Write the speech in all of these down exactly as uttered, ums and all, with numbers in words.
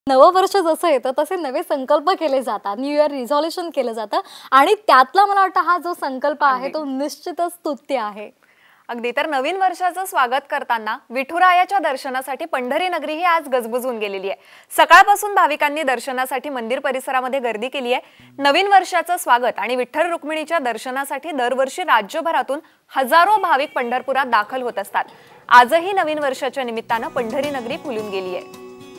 नववर्ष जसं येतं तसे नवे संकल्प केले जातात, न्यू इयर रिझोल्यूशन केलं जातं आणि त्यातला मला वाटतं हा जो संकल्प आहे तो निश्चितच स्तुत्य आहे। अगदी तर नवीन वर्षाचं स्वागत करताना विठुरायाच्या दर्शनासाठी पंढरी नगरी ही आज गजबजून गेलेली आहे। सकाळपासून भाविकांनी दर्शनासाठी मंदिर परिसरामध्ये गर्दी केली आहे। नवीन वर्षाचं स्वागत आणि विठ्ठल रुक्मिणीच्या दर्शनासाठी दरवर्षी राज्यभरातून हजारो भाविक पंढरपुरात दाखल होत असतात। आजही नवीन वर्षाच्या निमित्तानं पंढरी नगरी फुलून गेली आहे।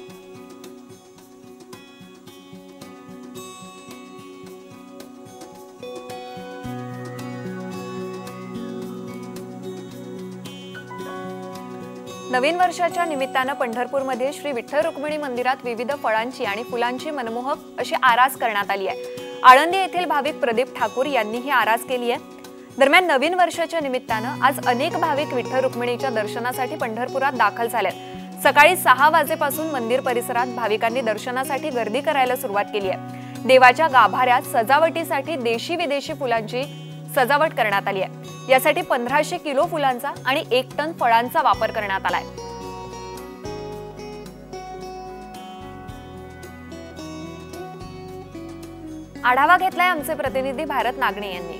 नवीन वर्षाच्या निमित्तानं पंढरपूरमध्ये श्री विठ्ठल रुक्मिणी मंदिरात विविध फळांची आणि फुलांची मनमोहक अशी आरास करण्यात आली आहे। आळंदी येथील भाविक प्रदीप ठाकूर यांनी ही आरास केली आहे। दरम्यान नवीन वर्षाच्या निमित्तानं आज अनेक भाविक विठ्ठल रुक्मिणीच्या दर्शनासाठी पंढरपुरात दाखल झालेत। सकाळी सहा वाजेपासून मंदिर परिसरात भाविकांनी दर्शनासाठी गर्दी करायला सुरुवात केली आहे। देवाच्या गाभाऱ्यात सजावटीसाठी देशी विदेशी फुलांची सजावट करण्यात आली आहे। यासाठी पंधराशे किलो फुलांचा आणि एक टन फळांचा वापर करण्यात आलाय। आढावा घेतलाय आमचे प्रतिनिधी भारत नागणे यांनी।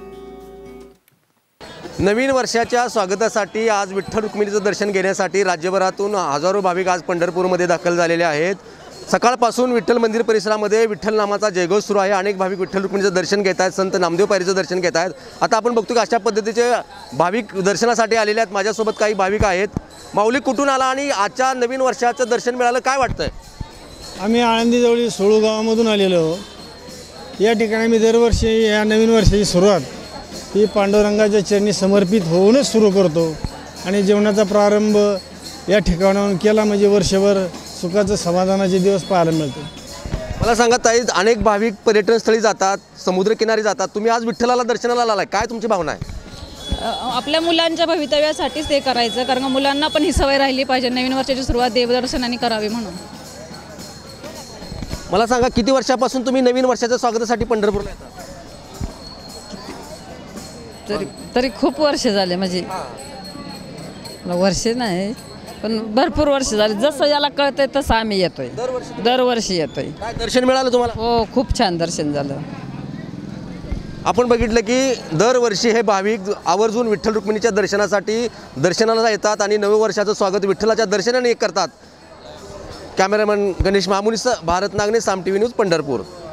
नवीन वर्षाच्या स्वागतासाठी आज विठ्ठल रुक्मिणीचं दर्शन घेण्यासाठी राज्यभरातून हजारो भाविक आज पंढरपूरमध्ये दाखल झालेले आहेत। सकाळपासून विठ्ठल मंदिर परिसरामध्ये विठ्ठल नामाचा जयघोष सुरू आहे। अनेक भाविक विठ्ठल रुक्मिणीचं दर्शन घेत आहेत, संत नामदेव पायरीचं दर्शन घेत आहेत। आता आपण बघतो की अशा पद्धतीचे भाविक दर्शनासाठी आलेले आहेत। माझ्यासोबत काही भाविक आहेत। माऊली कुठून आला आणि आजच्या नवीन वर्षाचं दर्शन मिळालं, काय वाटतंय? आम्ही आळंदीजवळील सोळू गावामधून आलेलो। या ठिकाणी मी दरवर्षी या नवीन वर्षाची सुरुवात ही पांडुरंगाच्या चरणी समर्पित होऊनच सुरू करतो आणि जीवनाचा प्रारंभ या ठिकाणाहून केला म्हणजे वर्षभर सुखाचं समाधानाचे दिवस पाहायला मिळते। मला सांगा ताई, अनेक भाविक पर्यटन स्थळी जातात, समुद्रकिनारी जातात, तुम्ही आज विठ्ठलाला दर्शनाला आलाय, काय तुमची भावना आहे? आपल्या मुलांच्या भवितव्यासाठीच ते करायचं, कारण मुलांना पण ही सवय राहिली पाहिजे नवीन वर्षाची सुरुवात देवदर्शनाने करावी म्हणून। मला सांगा, किती वर्षापासून तुम्ही नवीन वर्षाच्या स्वागतासाठी पंढरपूरला येतात? तरी तरी खूप वर्ष झाले, म्हणजे वर्ष नाही पण भरपूर वर्ष झाले। जसं याला कळतंय तसं आम्ही येतोय, दरवर्षी येतोय। काय दर्शन मिळालं तुम्हाला? हो, खूप छान दर्शन झालं। आपण बघितलं की दरवर्षी हे भाविक आवर्जून विठ्ठल रुक्मिणीच्या दर्शनासाठी दर्शनाला येतात आणि नवे वर्षाचं स्वागत विठ्ठलाच्या दर्शनाने करतात। कॅमेरामॅन गणेश मामुनीसह भारत नागणे, साम टीव्ही न्यूज, पंढरपूर।